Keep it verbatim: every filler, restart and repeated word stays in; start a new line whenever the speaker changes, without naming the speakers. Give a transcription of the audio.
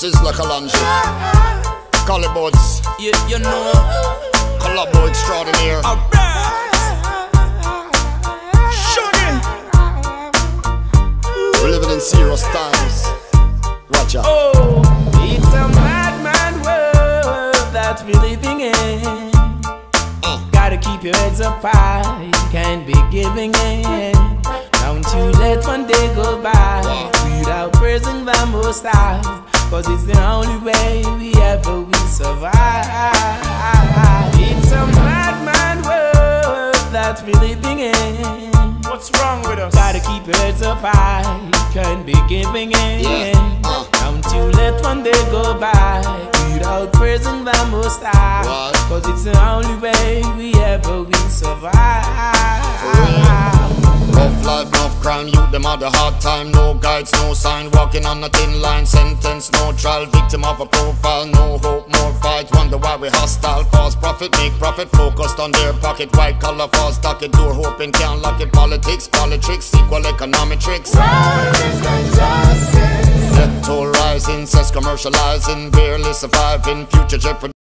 Sizzla Kalonji, Collybuds,
You, you know,
Collabo extraordinaire.
alright. Shorty.
We're living in serious times. Watch out.
Oh, it's a madman world that we're living in.
Uh.
Gotta keep your heads up high, you can't be giving in. Don't you let one day go by without praising the Most High, cause it's the only way we ever will survive. It's a madman world that we're living in.
What's wrong with us?
Gotta keep your heads up high, you can't be giving in.
Yeah. Uh.
Don't you let one day go by without praising the Most High,
What?
cause it's the only way we ever will survive.
Rough life, enough crime, youth them had a hard time. No guides, no sign, walking on a thin line. Sentence, no trial, victim of a profile. No hope, more fight, wonder why we hostile. False prophet, make profit, focused on their pocket. White collar, false stocket, door hoping can't lock it. Politics, politics, equal economic tricks. Death toll rising, sex commercializing, barely surviving, future jeopardy.